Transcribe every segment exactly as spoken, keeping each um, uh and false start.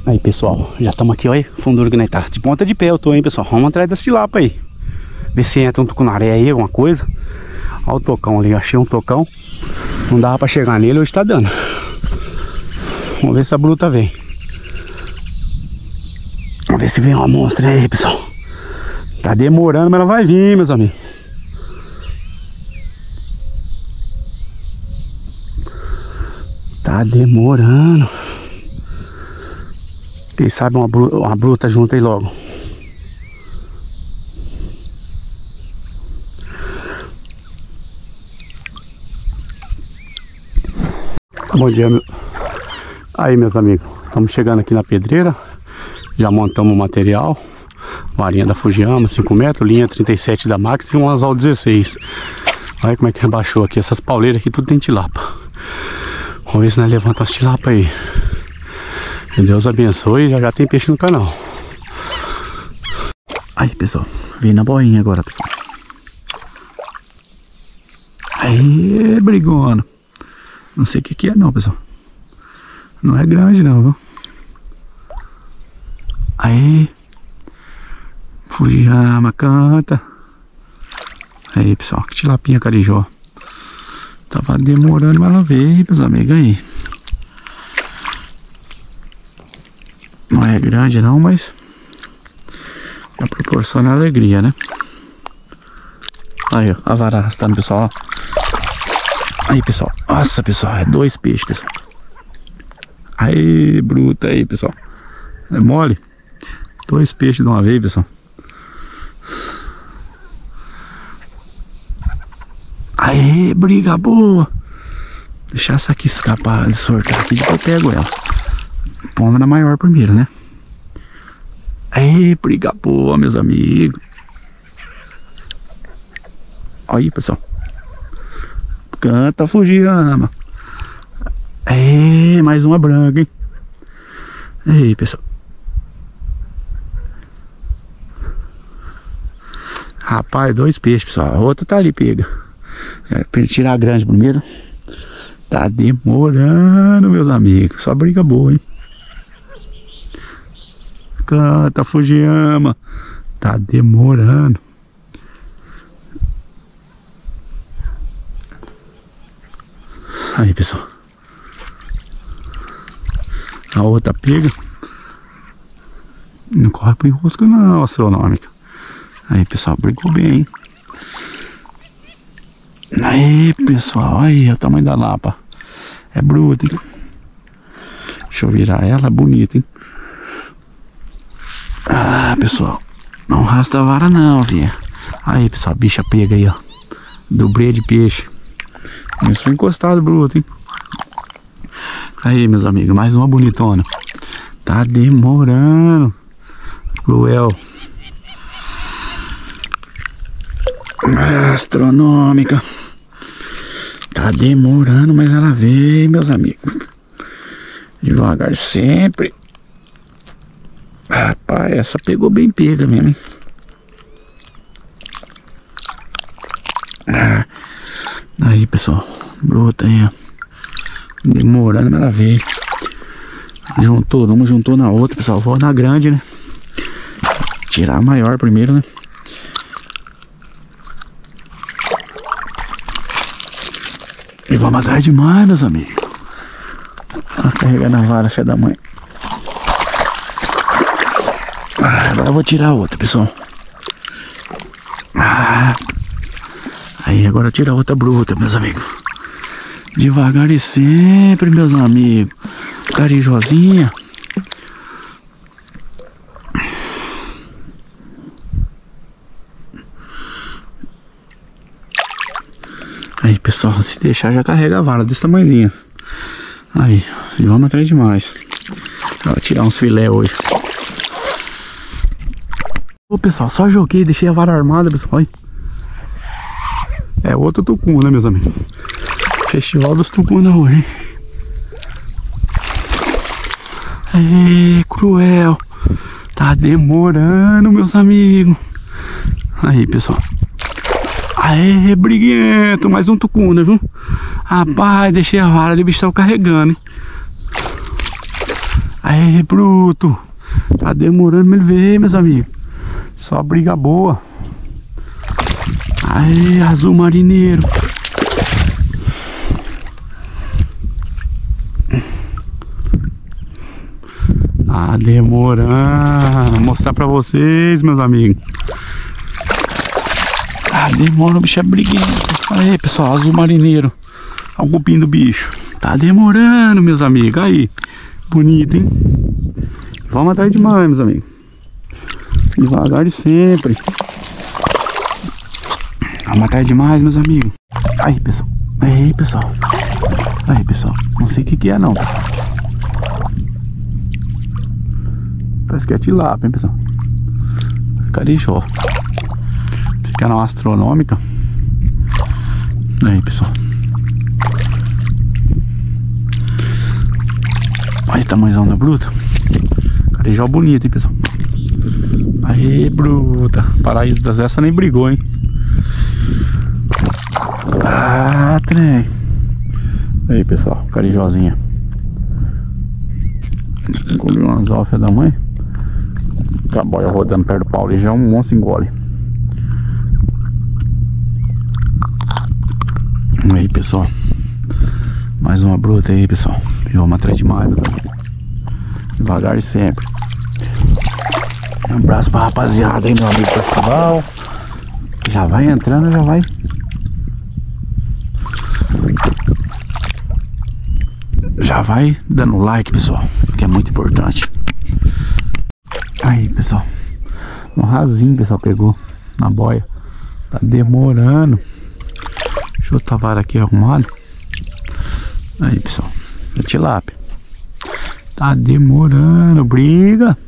Aí, pessoal, já estamos aqui, olha, fundura que nós tá. De ponta de pé eu tô, hein, pessoal. Vamos atrás da tilapa aí. Ver se entra um tucunaré aí, alguma coisa. Olha o tocão ali, achei um tocão. Não dava pra chegar nele, hoje tá dando. Vamos ver se a bruta vem. Vamos ver se vem uma monstra aí, pessoal. Tá demorando, mas ela vai vir, meus amigos. Tá demorando. Quem sabe uma bruta, uma bruta junto aí logo. Bom dia, meu... Aí, meus amigos, estamos chegando aqui na pedreira. Já montamos o material. Varinha da Fujiyama, cinco metros, linha trinta e sete da Max e um anzol dezesseis. Olha como é que rebaixou aqui. Essas pauleiras aqui tudo tem tilapa. Vamos ver se nós levantamos as tilapas aí. Que Deus abençoe, já já tem peixe no canal. Aí, pessoal, vem na boinha agora, pessoal. Aí, brigona. Não sei o que que é não, pessoal. Não é grande não, viu? Aí. Fujiyama, canta. Aí, pessoal, que tilapinha carijó. Tava demorando, mas ela veio, meus amigos, aí. Não é grande não, mas já proporciona alegria, né? Aí, ó, a vara arrastando, pessoal, ó. Aí, pessoal, nossa, pessoal, é dois peixes, pessoal. Aí, bruta aí, pessoal. É mole? Dois peixes de uma vez, pessoal. Aí, briga boa. Deixar essa aqui escapar, de soltar aqui, depois eu pego ela. Pomba na maior primeiro, né? Aí, briga boa, meus amigos. Aí, pessoal. Canta, Fujiyama. É, mais uma branca, hein? Aí, pessoal. Rapaz, dois peixes, pessoal. A outra tá ali, pega. Pra tirar a grande primeiro. Tá demorando, meus amigos. Só briga boa, hein? Canta, Fujiyama. Tá demorando. Aí, pessoal. A outra pega. Não corre pro enrosco não, astronômica. Aí, pessoal, brigou bem, hein? Aí, pessoal, aí o tamanho da lapa. É bruta, hein? Deixa eu virar ela, bonita, hein? Ah, pessoal, não arrasta a vara não, filha. Aí, pessoal, a bicha pega aí, ó. Dobrei de peixe. Isso foi encostado, bruto, hein? Aí, meus amigos, mais uma bonitona. Tá demorando. Cruel. Astronômica. Tá demorando, mas ela veio, meus amigos. Devagar sempre. Rapaz, essa pegou bem pega mesmo, hein? Ah, aí, pessoal, bruta aí, ó. Demorando, mas ela veio. Juntou uma, juntou na outra, pessoal. Vou na grande, né? Tirar a maior primeiro, né? E vamos atrás demais, meus amigos. Tá carregando a vara, fé da mãe. Ah, agora eu vou tirar a outra, pessoal. Ah. Aí, agora eu tiro a outra bruta, meus amigos. Devagar e sempre, meus amigos. Carijozinha. Aí, pessoal, se deixar já carrega a vara desse tamanhozinho. Aí, e vamos atrás demais. Vou tirar uns filé hoje. Ô, pessoal, só joguei, deixei a vara armada, pessoal. É outro tucum, né, meus amigos? Festival dos tucunas hoje, hein? Aê, cruel. Tá demorando, meus amigos. Aí, pessoal. Aê, briguento. Mais um tucuna, viu? Rapaz, deixei a vara de bicho carregando, hein? Aê, bruto. Tá demorando pra ele ver, meus amigos. Só briga boa. Aê, azul marineiro. Tá demorando. Vou mostrar pra vocês, meus amigos. Ah, demora, o bicho é briguento. Aí, pessoal, azul marineiro. Olha o cupim do bicho. Tá demorando, meus amigos. Aí, bonito, hein? Vamos atrás demais, meus amigos. Devagar e sempre. Vamos atrás demais, meus amigos. Aí, pessoal. Aí, pessoal. Aí, pessoal. Não sei o que que é, não. Parece que é tilápia, hein, pessoal. Carijó. Canal astronômica. Aí, pessoal. Olha o tamanhozão da bruta. Carijó bonito, hein, pessoal. Aí, bruta. Paraíso das essa nem brigou, hein. Ah, trem. Aí, pessoal. Carijózinha. Engoliu uma anzófia da mãe. A boia rodando perto do pau ali já é um monstro engole. Aí, pessoal. Mais uma bruta aí, pessoal. E vamos atrás demais, meus amigos. Devagar e sempre. Um abraço pra rapaziada aí, meu amigo pessoal. Já vai entrando, já vai. Já vai dando like, pessoal, que é muito importante. Aí, pessoal. Um rasinho, pessoal, pegou na boia. Tá demorando. Deixa eu botar a vara aqui arrumado. Aí, pessoal. É tilápia. Tá demorando. Briga.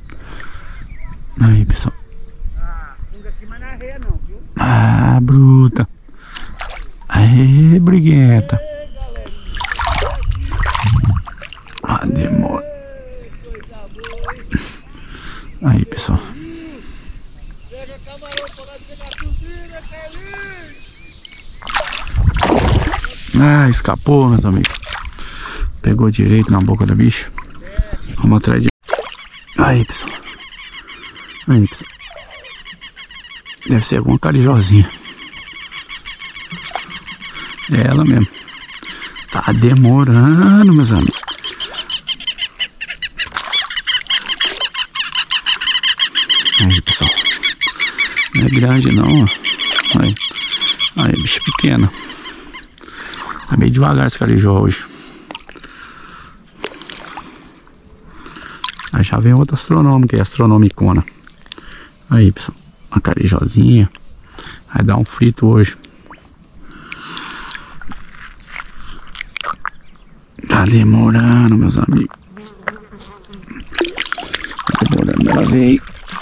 Aí, pessoal. Ah, funga aqui, mas não é ré não, viu? Ah, bruta. Aê, briguenta. Ah, demora. Aí, pessoal. Pega camarão para lá pegar cozinha, Carlinhos. Ah, escapou, meus amigos. Pegou direito na boca da bicha. Vamos atrás de... Aí, pessoal. Aí, pessoal. Deve ser alguma carijózinha. É ela mesmo. Tá demorando, meus amigos. Aí, pessoal. Não é grande não. Aí, aí bicho pequeno. Tá meio devagar esse carijó hoje. Aí já vem outra astronômica, é astronomicona. Aí, pessoal. Uma carijózinha. Vai dar um frito hoje. Tá demorando, meus amigos. Tá demorando, ela veio.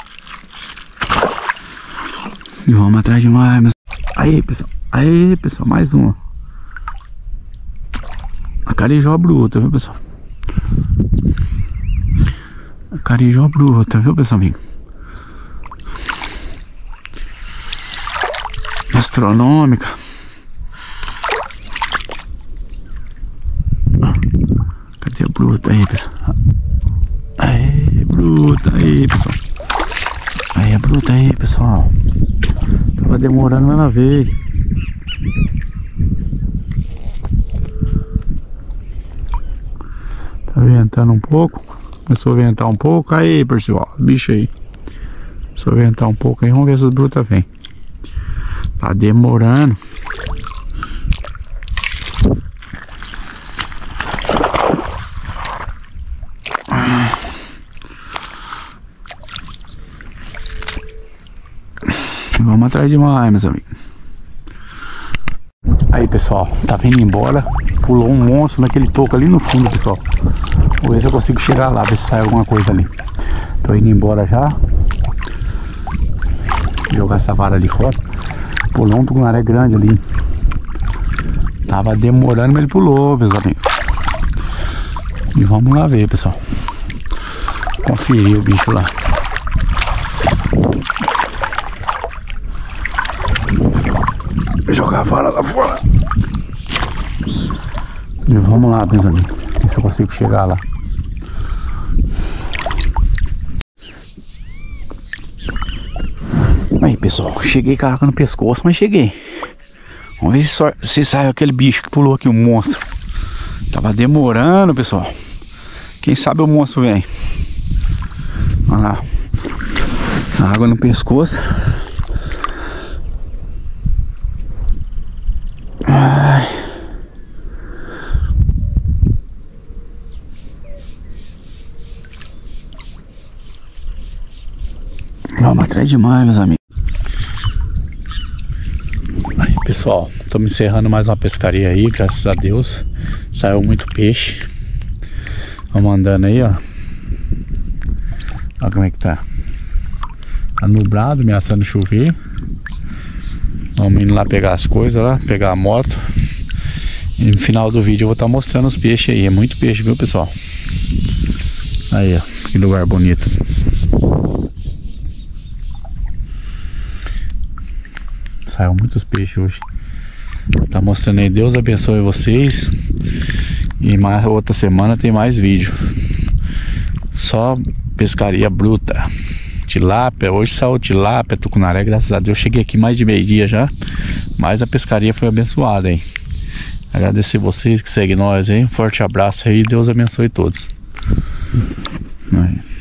E vamos atrás demais, meus... Aí, pessoal. Aí, pessoal, mais uma. A carijó bruta, viu, pessoal? A carijó bruta, viu, pessoal, amigo? Astronômica. Cadê a bruta aí, pessoal? Aí, bruta aí, pessoal. Aí, a bruta aí, pessoal. Tava demorando, mas ela veio. Tá ventando um pouco. Começou a ventar um pouco. Aí, pessoal, bicho aí. Começou a ventar um pouco aí. Vamos ver se as brutas vêm. Tá demorando. Vamos atrás demais, meus amigos. Aí, pessoal, tá vindo embora. Pulou um monstro naquele toco ali no fundo, pessoal. Vou ver se eu consigo chegar lá, ver se sai alguma coisa ali. Tô indo embora já. Vou jogar essa vara ali fora. Pulou um tucunaré grande ali. Tava demorando, mas ele pulou, meus amigos. E vamos lá ver, pessoal. Conferir o bicho lá. Vou jogar a vara lá fora. E vamos lá, meus amigos. Ver se eu consigo chegar lá. Aí, pessoal, cheguei com a água no pescoço, mas cheguei. Vamos ver se, só, se saiu aquele bicho que pulou aqui, o monstro. Tava demorando, pessoal. Quem sabe o monstro vem. Olha lá. Água no pescoço. Ai. Vamos atrás demais, meus amigos. Aí, pessoal, estamos encerrando mais uma pescaria aí, graças a Deus. Saiu muito peixe. Vamos andando aí, ó. Olha como é que tá. Tá nublado, ameaçando chover. Vamos indo lá pegar as coisas lá, pegar a moto. E no final do vídeo eu vou estar mostrando os peixes aí. É muito peixe, viu, pessoal? Aí, ó, que lugar bonito. Saiu muitos peixes hoje. Tá mostrando aí. Deus abençoe vocês. E mais outra semana tem mais vídeo. Só pescaria bruta. Tilápia, hoje saiu tilápia, tucunaré, graças a Deus. Cheguei aqui mais de meio dia já. Mas a pescaria foi abençoada, hein. Agradecer vocês que seguem nós aí. Um forte abraço aí. Deus abençoe todos. Aí.